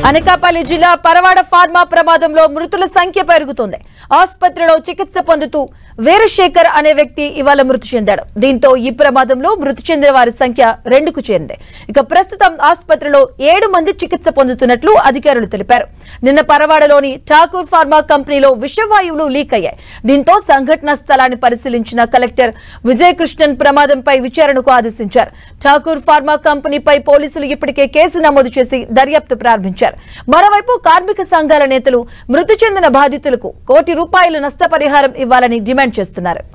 అనకాపల్లి జిల్లా పరవాడ ఫార్మా ప్రమాదంలో మృతుల సంఖ్య పెరుగుతోంది. ఆసుపత్రిలో చికిత్స పొందుతూ వీరశేఖర్ అనే వ్యక్తి ఇవాళ మృతి చెందాడు. దీంతో ఈ ప్రమాదంలో మృతి చెందిన వారి సంఖ్య 2కు చేరింది. ఇక ప్రస్తుతం ఆసుపత్రిలో 7 మంది చికిత్స పొందుతున్నట్లు అధికారులు తెలిపారు. నిన్న పరవాడలోని ఠాకూర్ ఫార్మా కంపెనీలో విషవాయువులు లీక్ అయ్యాయి. దీంతో సంఘటనా స్థలాన్ని పరిశీలించిన కలెక్టర్ విజయకృష్ణన్ ప్రమాదంపై విచారణకు ఆదేశించారు. ఠాకూర్ ఫార్మా కంపెనీపై పోలీసులు ఇప్పటికే కేసు నమోదు చేసి దర్యాప్తు ప్రారంభించారు. మరోవైపు కార్మిక సంఘాల నేతలు మృతి చెందిన బాధితులకు ₹1 కోటి నష్టపరిహారం ఇవ్వాలని డిమాండ్ చేస్తున్నారు.